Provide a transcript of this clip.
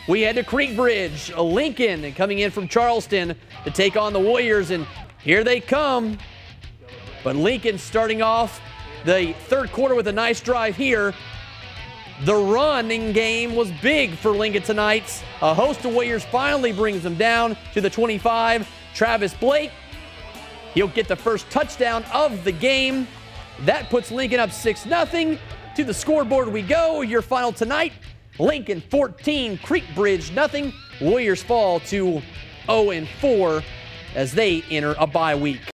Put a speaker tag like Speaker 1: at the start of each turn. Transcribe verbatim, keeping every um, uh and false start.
Speaker 1: we head to Creek Bridge. Lincoln coming in from Charleston to take on the Warriors, and here they come. But Lincoln starting off the third quarter with a nice drive here. The running game was big for Lincoln tonight. A host of Warriors finally brings them down to the twenty-five. Travis Blake, he'll get the first touchdown of the game. That puts Lincoln up six nothing. To the scoreboard we go. Your final tonight, Lincoln fourteen, Creek Bridge nothing. Warriors fall to oh and four as they enter a bye week.